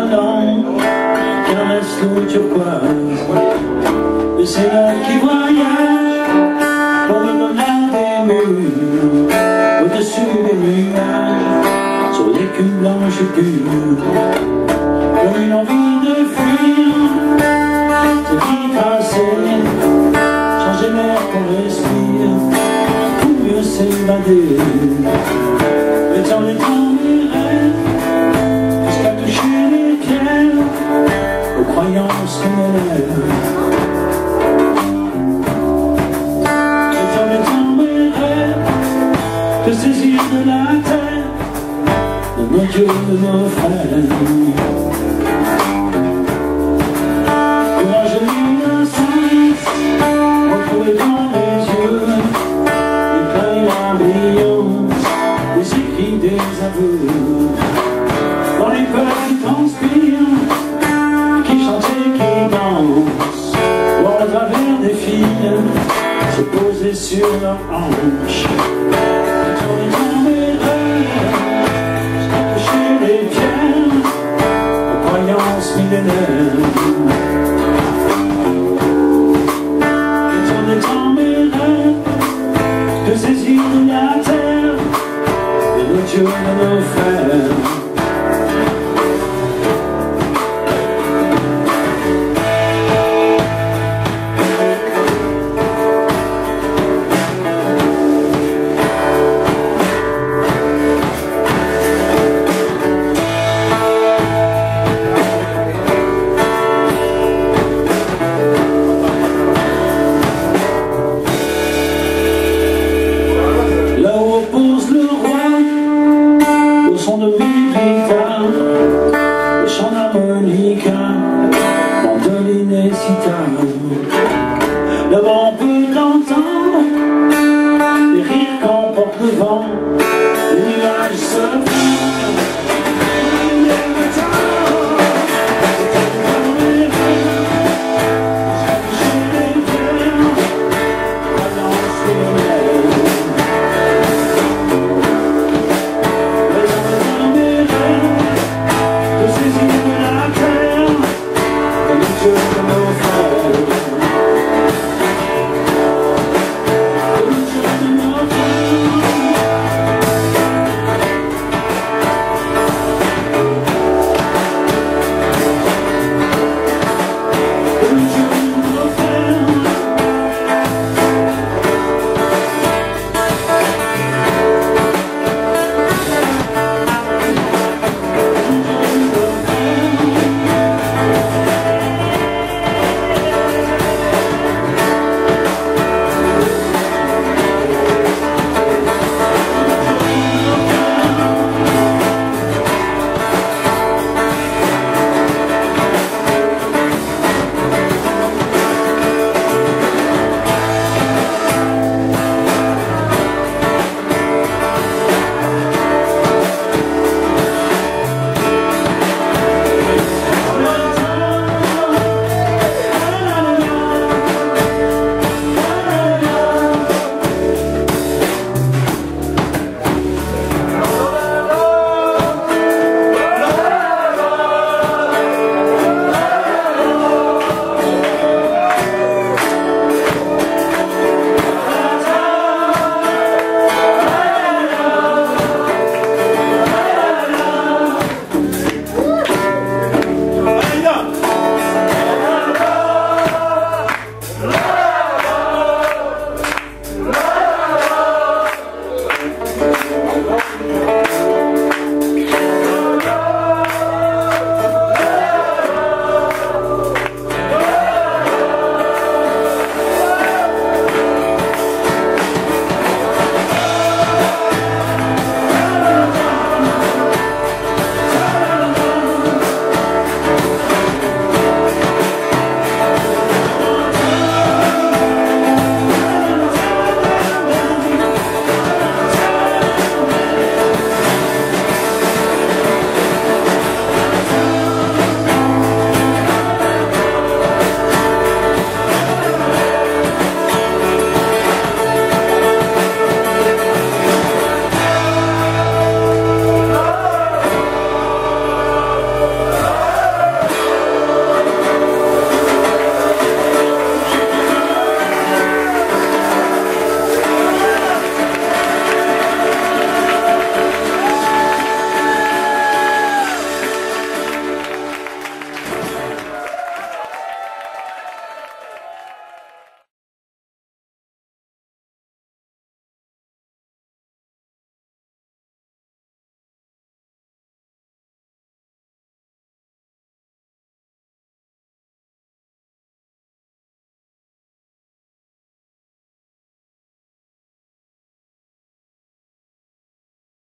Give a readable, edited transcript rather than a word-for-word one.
ballon caresse l'eau turquoise. Le ciel qui voyage comme une mer des murs, au-dessus des nuages, sur l'écume blanche dure, comme une envie de fuir, se qui tracée, changer l'air qu'on respire, pour mieux s'évader. Le temps des rêves, jusqu'à toucher les pierres, aux croyances qu'on élève. Le temps des rêves, de saisir de la terre, de nos dieux, de nos frères. Courage et innocence, retrouvés dans les yeux, éclairent la brillance des écrits, des aveux. Dans les cœurs qui transpirent, qui chantent et qui dansent, voir à travers des filles se poser sur leurs hanches. Tourner dans mes rêves, jusqu'à toucher les pierres, aux croyances millénaires. Tourner dans mes rêves, de saisir de la terre, de nos dieux, de nos frères.